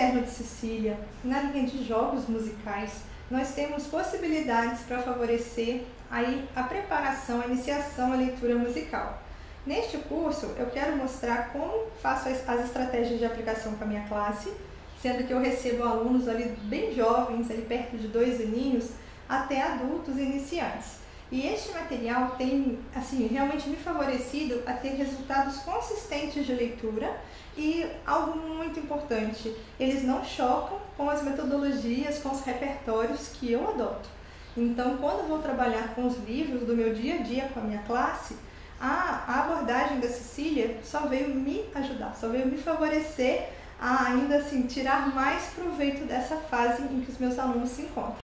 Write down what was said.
Caderno de Cecília, na linha de jogos musicais, nós temos possibilidades para favorecer aí a preparação, a iniciação à leitura musical. Neste curso, eu quero mostrar como faço as estratégias de aplicação com a minha classe, sendo que eu recebo alunos ali bem jovens, ali perto de 2 aninhos, até adultos iniciantes. E este material tem, assim, realmente me favorecido a ter resultados consistentes de leitura e algo muito importante, eles não chocam com as metodologias, com os repertórios que eu adoto. Então, quando eu vou trabalhar com os livros do meu dia a dia com a minha classe, a abordagem da Cecília só veio me ajudar, só veio me favorecer a ainda assim tirar mais proveito dessa fase em que os meus alunos se encontram.